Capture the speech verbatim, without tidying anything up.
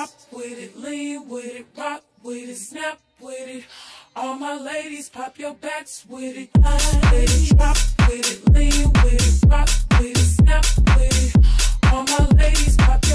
Drop with it, lean with it, rock with it, snap with it. All my ladies, pop your backs with it. With it, drop with it, lean with